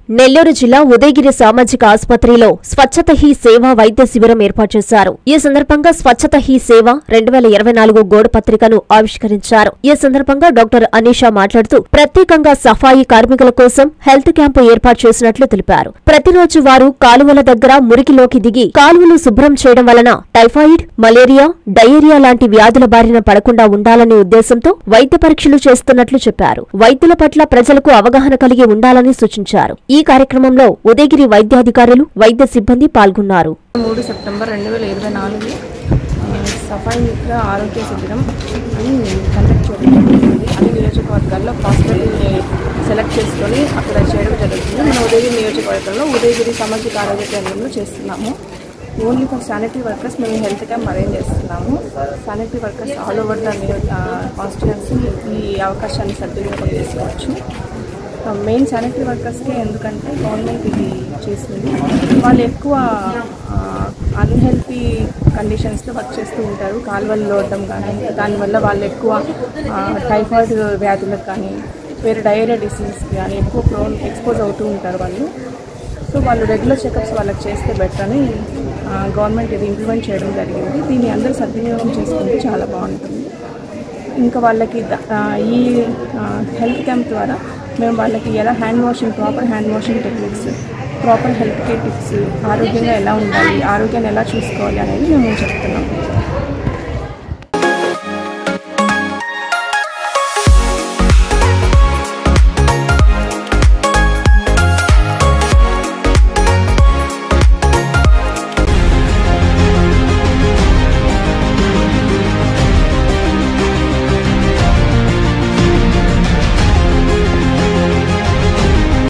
నెల్లూరు జిల్లా ఉదయగిరి సామాజిక ఆసుపత్రిలో స్వచ్ఛత హీ సేవ వైద్య శిబిరం ఏర్పాటు చేశారు. ఈ సందర్భంగా స్వచ్ఛత హీ సేవ 2024 గోడ పత్రికను ఆవిష్కరించారు. ఈ సందర్భంగా డాక్టర్ అనీషా మాట్లాడుతూ ప్రత్యేకంగా సఫాయి కార్మికుల కోసం హెల్త్ క్యాంపు ఏర్పాటు చేసినట్లు తెలిపారు. ప్రతిరోజు వారు కాలువల దగ్గర మురికిలోకి దిగి కాలువలు శుభ్రం చేయడం వలన టైఫాయిడ్, మలేరియా, డయేరియా లాంటి వ్యాధుల బారిన పడకుండా ఉండాలనే ఉద్దేశంతో వైద్య పరీక్షలు చేస్తున్నట్లు చెప్పారు. వైద్యుల పట్ల ప్రజలకు అవగాహన కలిగి ఉండాలని సూచించారు. ఈ కార్యక్రమంలో ఉదయగిరి వైద్యాధికారులు, వైద్య సిబ్బంది పాల్గొన్నారు. 3 సెప్టెంబర్ 2024 సఫాయి మిత్ర ఆరోగ్య శిబిరం అని కండక్ట్ చేయడం జరుగుతుంది. అన్ని నియోజకవర్గాల్లో హాస్పిటల్ని సెలెక్ట్ చేసుకొని అక్కడ చేయడం జరుగుతుంది. మన ఉదయగిరి నియోజకవర్గంలో ఉదయగిరి సామాజిక ఆరోగ్య కేంద్రంలో చేస్తున్నాము. ఓన్లీ ఫర్ శానిటరీ వర్కర్స్ మేము హెల్త్ క్యాంప్ అరేంజ్ చేస్తున్నాము. Sanitary workers all over the constituency ఈ అవకాశాన్ని సద్వినియోగం చేసుకోవచ్చు. మెయిన్ శానిటరీ వర్కర్స్కి ఎందుకంటే గవర్నమెంట్ ఇది చేసింది. వాళ్ళు ఎక్కువ అన్హెల్తీ కండిషన్స్లో వర్క్ చేస్తూ ఉంటారు. కాలువల్లో ఉండడం కానీ దానివల్ల వాళ్ళు ఎక్కువ టైఫాయిడ్ వ్యాధులకు కానీ వేరే డయేరియా డిసీజ్కి కానీ ఎక్కువ ఎక్స్పోజ్ అవుతూ ఉంటారు వాళ్ళు. సో వాళ్ళు రెగ్యులర్ చెకప్స్ వాళ్ళకి చేస్తే బెటర్ అని గవర్నమెంట్ ఇది ఇంప్లిమెంట్ చేయడం జరిగింది. దీన్ని అందరూ సద్వినియోగం చేసుకుంటే చాలా బాగుంటుంది. ఇంకా వాళ్ళకి ఈ హెల్త్ క్యాంప్ ద్వారా మేము వాళ్ళకి ఎలా proper hand washing techniques, proper health care tips, ఆరోగ్యంగా ఎలా ఉండాలి, ఆరోగ్యాన్ని ఎలా చూసుకోవాలి అనేది మేము చెప్తున్నాం.